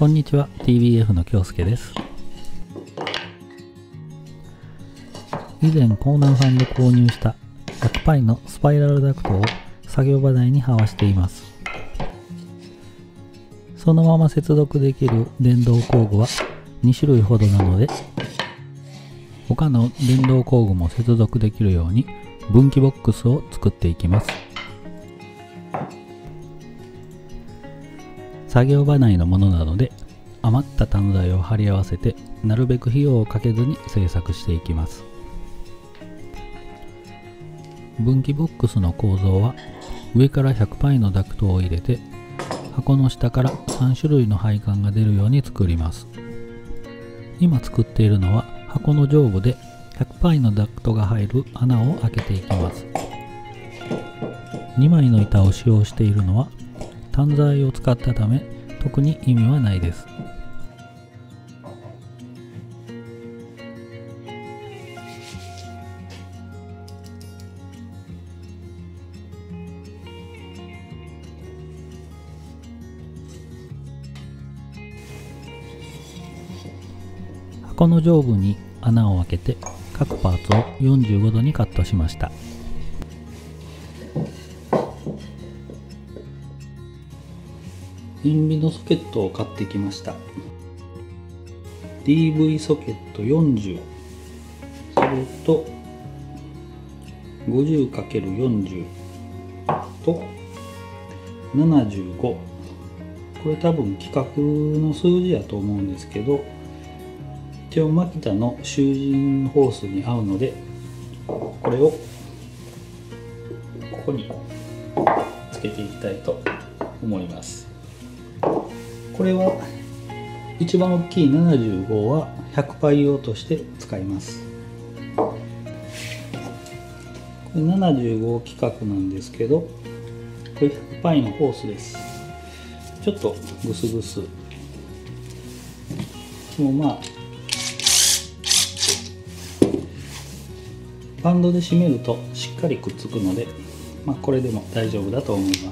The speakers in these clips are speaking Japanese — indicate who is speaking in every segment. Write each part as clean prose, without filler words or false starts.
Speaker 1: こんにちは、TBF の京介です。以前コーナーさんで購入した100パイのスパイラルダクトを作業場内に這わしています。そのまま接続できる電動工具は2種類ほどなので、他の電動工具も接続できるように分岐ボックスを作っていきます。作業場内のものなので、余った端材を貼り合わせてなるべく費用をかけずに製作していきます。分岐ボックスの構造は、上から100パイのダクトを入れて箱の下から3種類の配管が出るように作ります。今作っているのは箱の上部で100パイのダクトが入る穴を開けていきます。2枚の板を使用しているのは端材を使ったため特に意味はないです。箱の上部に穴を開けて各パーツを45度にカットしました。塩ビのソケットを買ってきました。 DV ソケット40、それと 50×40 と75、これ多分規格の数字やと思うんですけど、一応マキタの集塵ホースに合うので、これをここにつけていきたいと思います。これは一番大きい75は100パイ用として使います。これ75規格なんですけど、これ100パイのホースです。ちょっとグスグス、もうバンドで締めるとしっかりくっつくので、これでも大丈夫だと思います。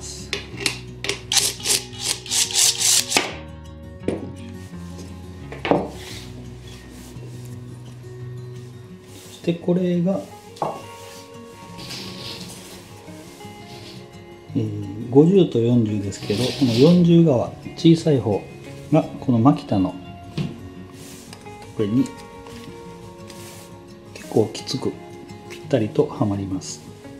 Speaker 1: そしてこれが、50と40ですけど、この40側小さい方がこのマキタのこれに結構きつくぴったりとはまります。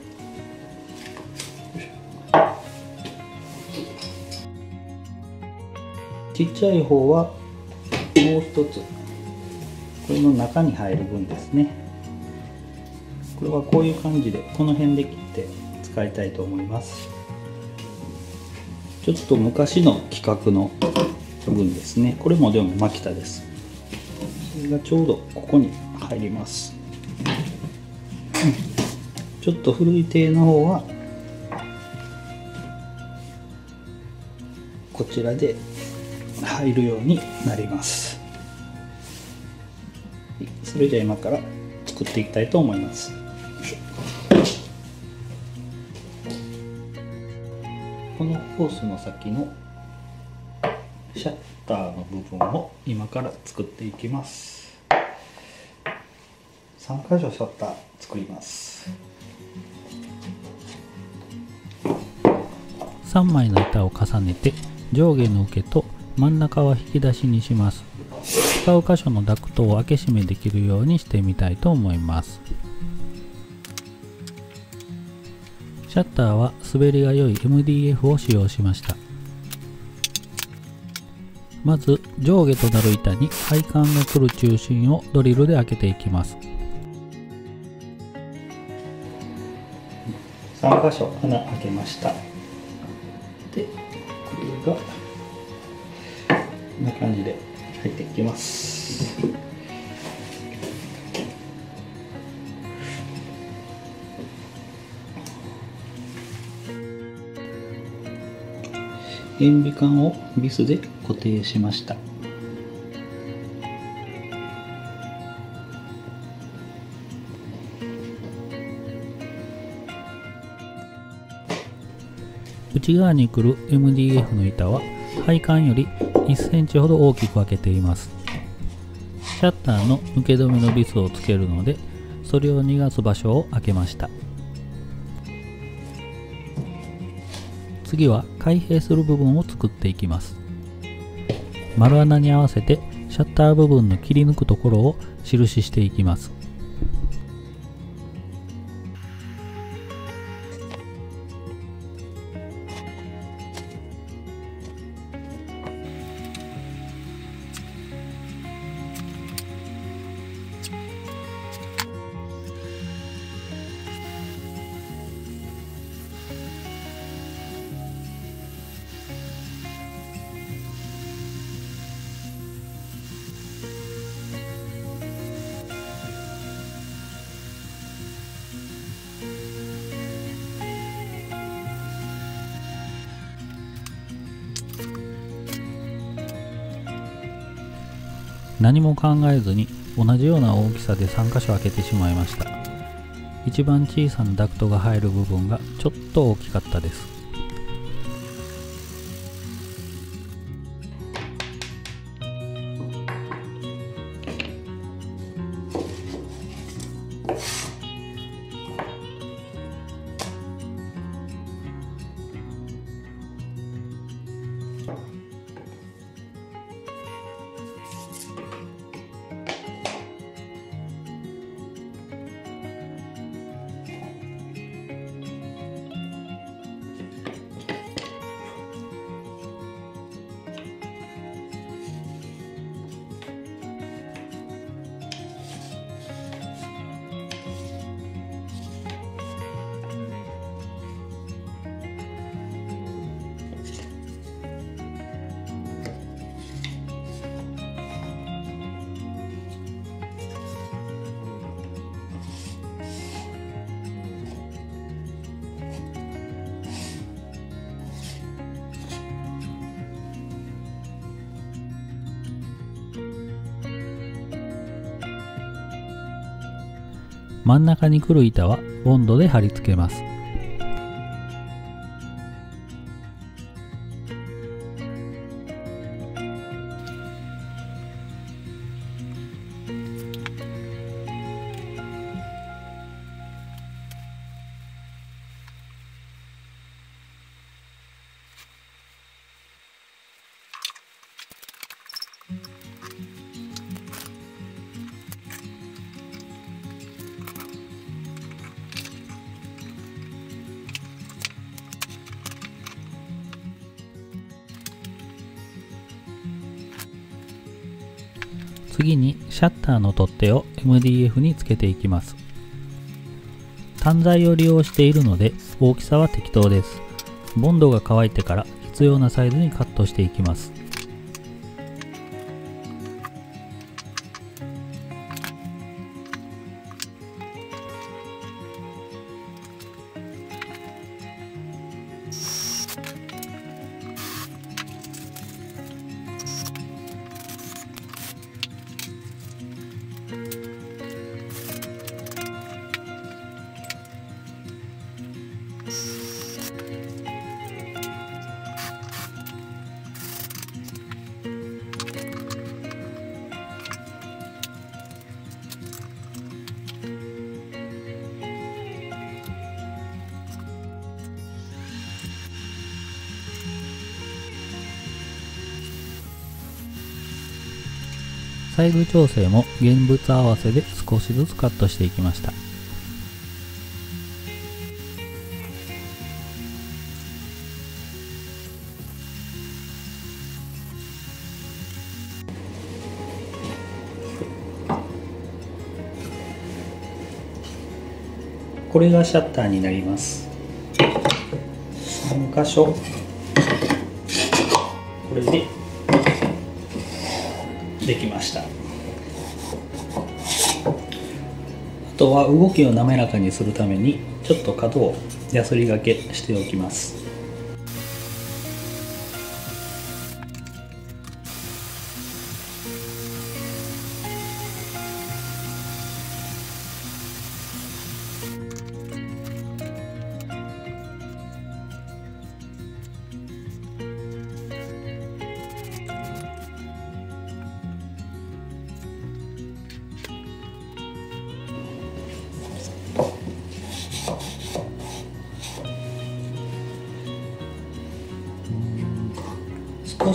Speaker 1: ちっちゃい方はもう一つ、これの中に入る分ですね。これはこういう感じでこの辺で切って使いたいと思います。ちょっと昔の規格の分ですね。これもでもマキタです。それがちょうどここに入ります。ちょっと古い艇の方はこちらで入るようになります。それじゃあ今から作っていきたいと思います。このホースの先のシャッターの部分を今から作っていきます。3箇所シャッター作ります。3枚の板を重ねて上下の受けと真ん中は引き出しにします。使う箇所のダクトを開け閉めできるようにしてみたいと思います。シャッターは滑りが良い MDF を使用しました。まず上下となる板に配管の来る中心をドリルで開けていきます。3箇所穴開けました。で、これがこんな感じで入っていきます。塩ビ管をビスで固定しました。内側に来る MDF の板は配管より 1センチほど大きく開けています。シャッターの抜け止めのビスをつけるので、それを逃がす場所を開けました。次は開閉する部分を作っていきます。丸穴に合わせてシャッター部分の切り抜くところを印していきます。何も考えずに同じような大きさで3箇所開けてしまいました。一番小さなダクトが入る部分がちょっと大きかったです。真ん中に来る板はボンドで貼り付けます。次にシャッターの取っ手を MDF につけていきます。単材を利用しているので大きさは適当です。ボンドが乾いてから必要なサイズにカットしていきます。サイズ調整も現物合わせで少しずつカットしていきました。これがシャッターになります。3箇所これでできました。あとは動きを滑らかにするためにちょっと角をヤスリがけしておきます。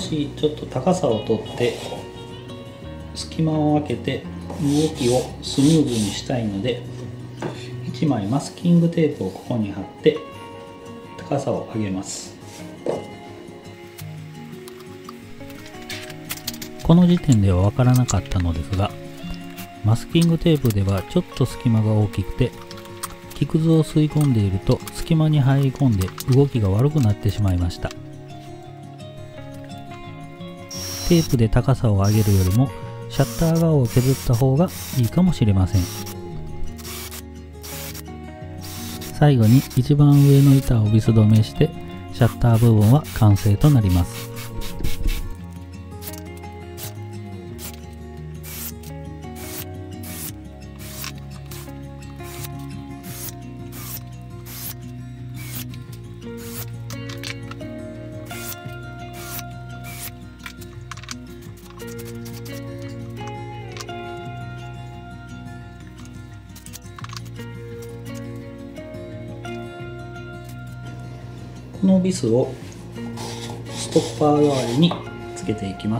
Speaker 1: しちょっと高さをとって隙間を空けて動きをスムーズにしたいので、1枚マスキングテープをここに貼って高さを上げます。この時点ではわからなかったのですが、マスキングテープではちょっと隙間が大きくて、木くずを吸い込んでいると隙間に入り込んで動きが悪くなってしまいました。テープで高さを上げるよりもシャッター側を削った方がいいかもしれません。最後に一番上の板をビス止めしてシャッター部分は完成となります。このビスをストッパー代わりにつけていきます。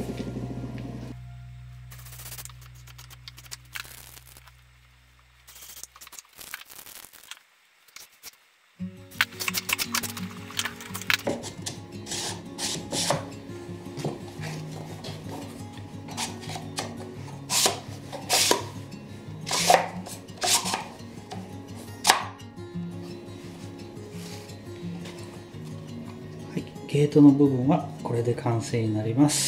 Speaker 1: ゲートの部分はこれで完成になります。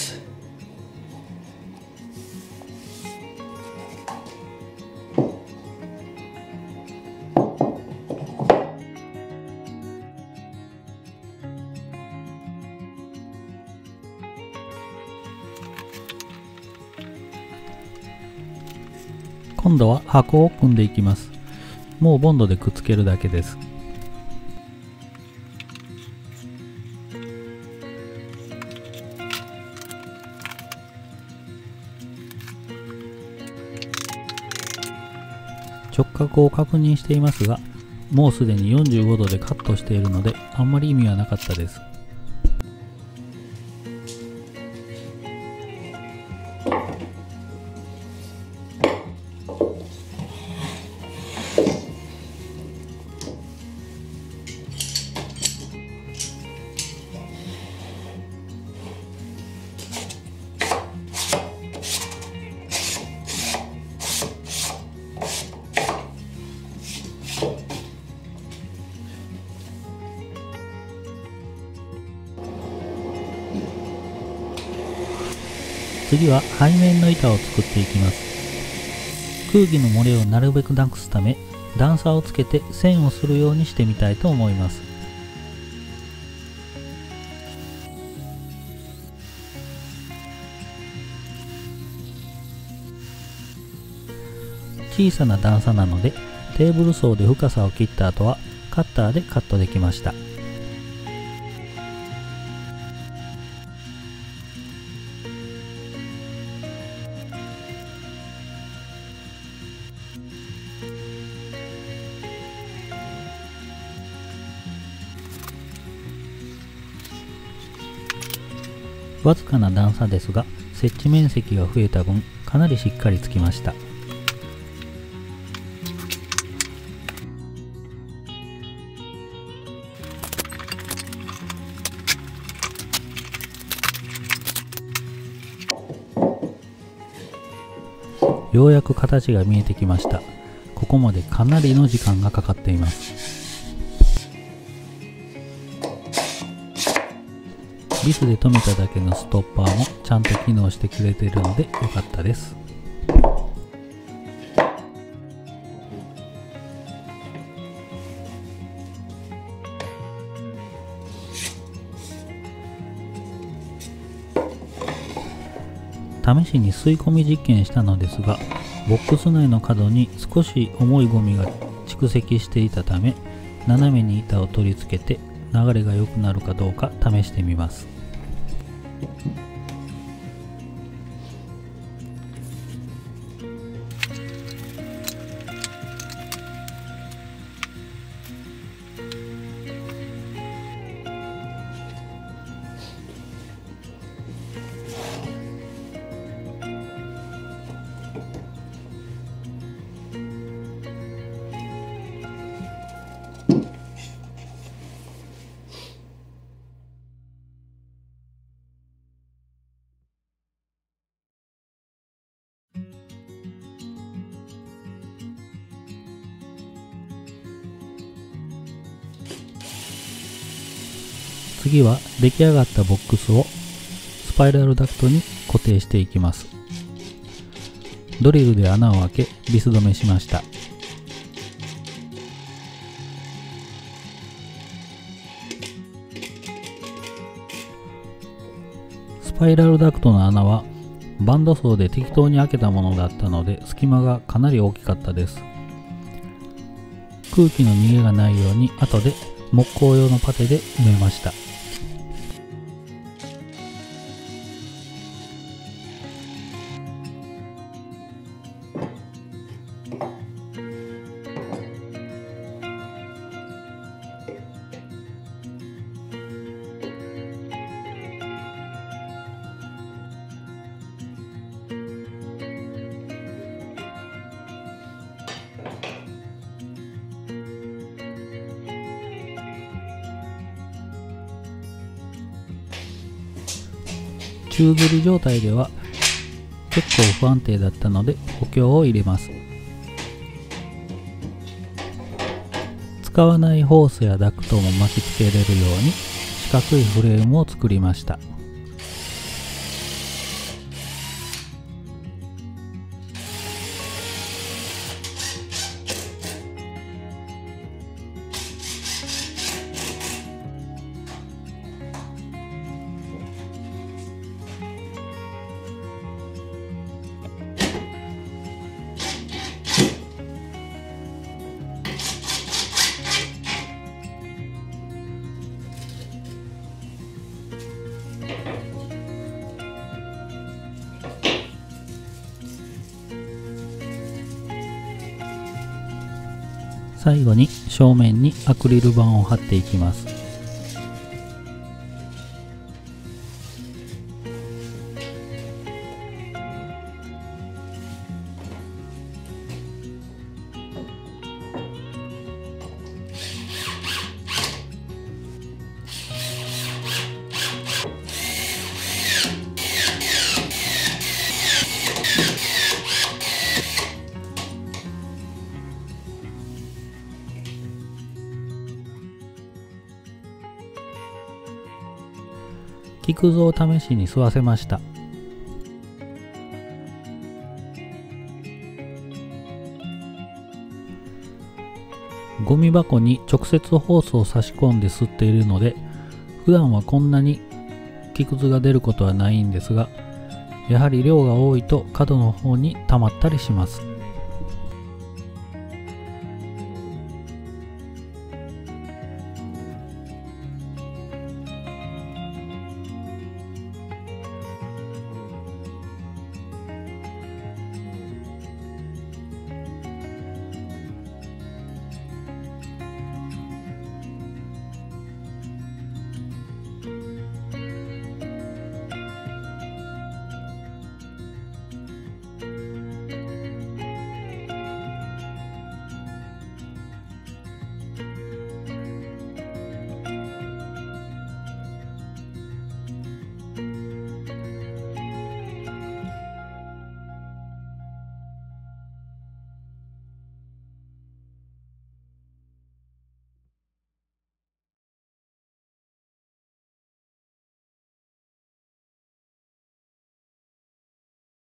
Speaker 1: 今度は箱を組んでいきます。もうボンドでくっつけるだけです。直角を確認していますが、もうすでに45度でカットしているのであんまり意味はなかったです。次は背面の板を作っていきます。空気の漏れをなるべくなくすため、段差をつけて線をするようにしてみたいと思います。小さな段差なので、テーブル層で深さを切った後はカッターでカットできました。わずかな段差ですが、設置面積が増えた分、かなりしっかりつきました。ようやく形が見えてきました。ここまでかなりの時間がかかっています。ビスで留めただけのストッパーもちゃんと機能してくれているので良かったです。試しに吸い込み実験したのですが、ボックス内の角に少し重いゴミが蓄積していたため、斜めに板を取り付けて流れが良くなるかどうか試してみます。 次は出来上がったボックスをスパイラルダクトに固定していきます。ドリルで穴を開けビス止めしました。スパイラルダクトの穴はバンドソーで適当に開けたものだったので隙間がかなり大きかったです。空気の逃げがないように後で木工用のパテで埋めました。宙吊り状態では結構不安定だったので補強を入れます。使わないホースやダクトも巻きつけれるように四角いフレームを作りました。最後に正面にアクリル板を貼っていきます。木くずを試しに吸わせました。ゴミ箱に直接ホースを差し込んで吸っているので、普段はこんなに木くずが出ることはないんですが、やはり量が多いと角の方に溜まったりします。